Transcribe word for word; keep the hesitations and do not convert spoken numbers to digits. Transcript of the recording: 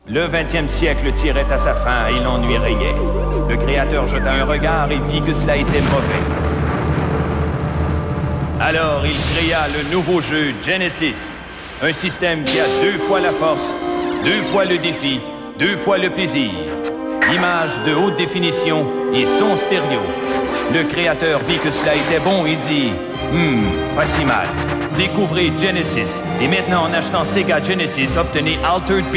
Le vingtième siècle tirait à sa fin et l'ennui régnait. Le créateur jeta un regard et vit que cela était mauvais. Alors il créa le nouveau jeu Genesis, un système qui a deux fois la force, deux fois le défi, deux fois le plaisir. Images de haute définition et son stéréo. Le créateur vit que cela était bon et dit « Hmm, pas si mal. Découvrez Genesis et maintenant en achetant Sega Genesis, obtenez Altered Beast. »